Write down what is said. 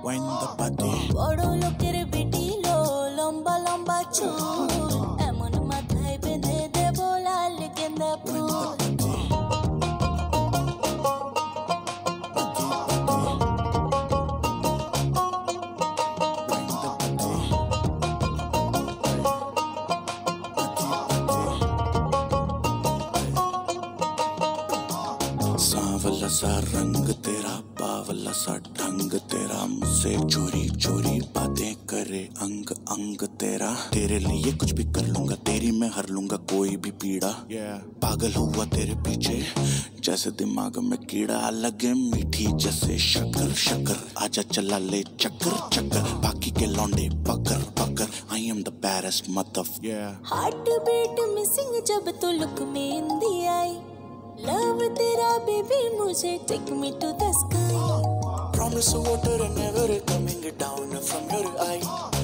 wind the body বড় লোকের বেটি লো লম্বা লম্বা চুল এমন মাথায় বেঁধে দেব লাল গেন্দা ফুল सांवला सा रंग तेरा बावला सा ढंग तेरा मुझसे चोरी चोरी बातें करे अंग अंग तेरा तेरे लिए कुछ भी कर लूंगा तेरी मैं हर लूंगा कोई भी पीड़ा पागल हुआ तेरे पीछे जैसे दिमाग में कीड़ा लगे मीठी जैसे शक्कर शक्कर आजा चला ले चक्कर चक्कर बाकी के लौंडे पकड़ पकड़ आई एम द बैरेस्ट मदफ हार्ट बीट मिसिंग जब तो लुक में इंदी आई लव तेरा बेबी मुझे take me to the sky promise water and never coming down from your eye